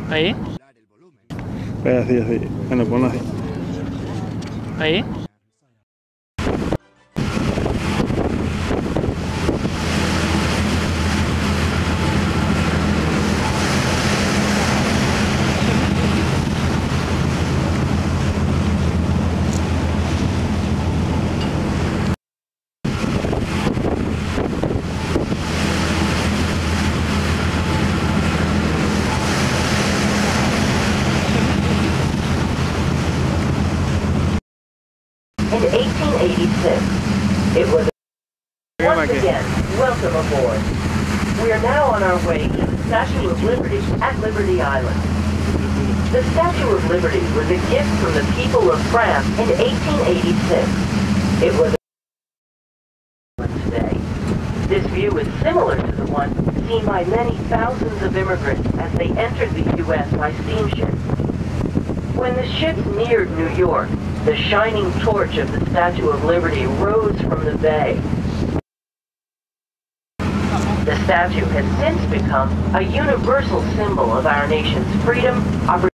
Ahí, Pues así, así. Bueno, ponlo así. ahí. In 1886, it was once again, welcome aboard. We are now on our way to the Statue of Liberty at Liberty Island. The Statue of Liberty was a gift from the people of France in 1886. It was today. This view is similar to the one seen by many thousands of immigrants as they entered the U.S. by steamship. When the ships neared New York, the shining torch of the Statue of Liberty rose from the bay. The statue has since become a universal symbol of our nation's freedom, opportunity,